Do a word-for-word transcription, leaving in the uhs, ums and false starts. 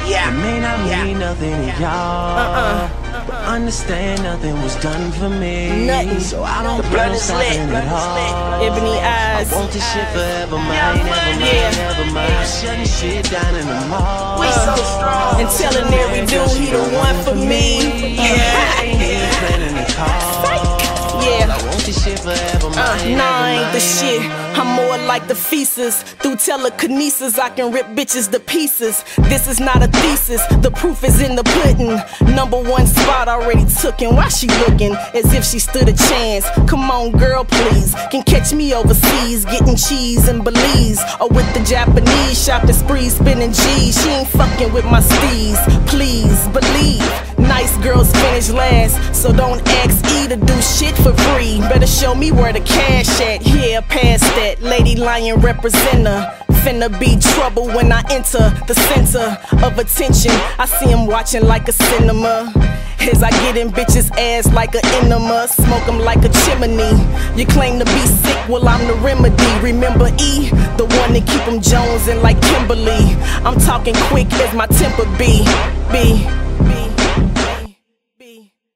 Yeah. It may not Yeah. mean nothing to y'all, Uh-uh. but understand nothing was done for me. Nothing. So I don't The plan blood on is lit, stopping blood at is all. Ebony eyes. I want this shit forever, mine, Yeah, never mind, yeah. never mind. Shutting shit down in the mall. We so strong. And telling every dude he the one for me. Yeah, ain't even planning the call. Yeah. I want this shit forever, Uh, mine, nah, I never ain't the mind, shit. never mind. I'm more like the feces. Through telekinesis, I can rip bitches to pieces. This is not a thesis, the proof is in the pudding. Number one spot already tooken. Why she looking as if she stood a chance? Come on, girl, please. Can catch me overseas, getting cheese in Belize. Or with the Japanese, shopping spree, spinning G's. She ain't fucking with my steez. Please believe, nice girls finish last. So don't ask E to do shit for free. Better show me where the cash at. Yeah, past that. Lady Lion representer. Finna be trouble when I enter the center of attention. I see him watching like a cinema. As I get in bitches' ass like an enema, smoke 'em like a chimney. You claim to be sick, well I'm the remedy. Remember E, the one that keep 'em jonesing like Kimberly. I'm talking quick as my temper be. Be.